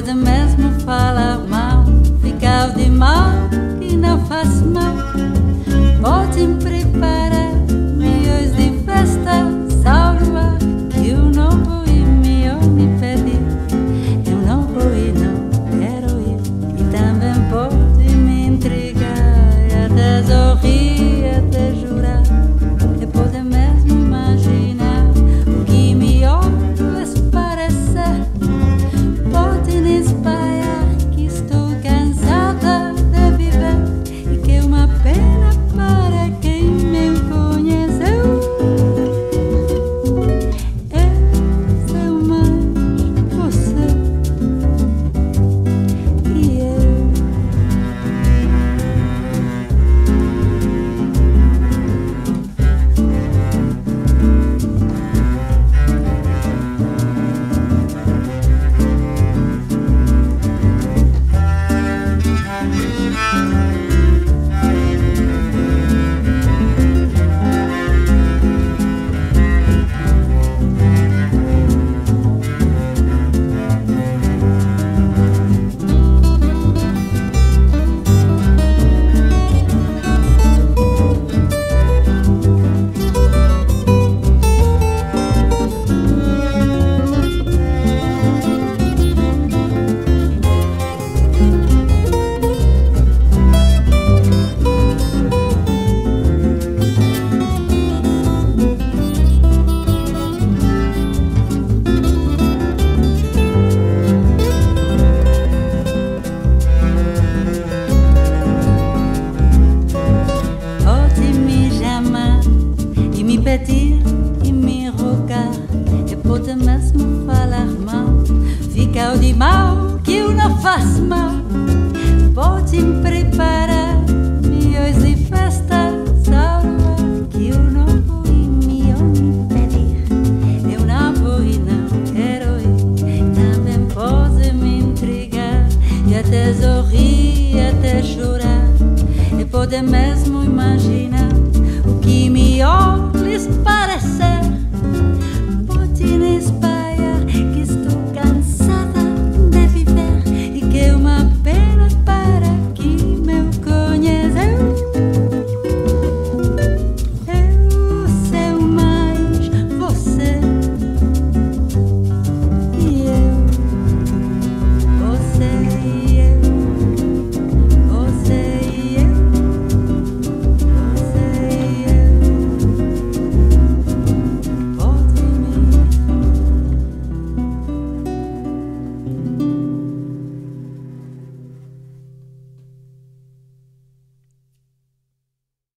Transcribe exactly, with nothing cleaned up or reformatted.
pode mesmo falar mal, ficar de mal que não faz mal. Podem preparar milhões de festas ao luar, que eu não vou ir, melhor me pedir. Eu não vou ir, não quero ir. E também pode me entregar, até sorrir, até jurar. E pode mesmo imaginar o que melhor lhes parecer. Podem espalhar que estou cansada de viver e que é uma pena para quem me conheceu. Eu sou mais você e eu. Pedir e me rogar, e pode mesmo falar mal, ficar de mal que eu não faço mal. Podem preparar milhões de festas ao luar, que eu não vou ir, melhor me pedir. Eu não vou ir, não quero ir. Também pode me entregar e até sorrir, até chorar. E pode mesmo imaginar o que melhor lhes parece.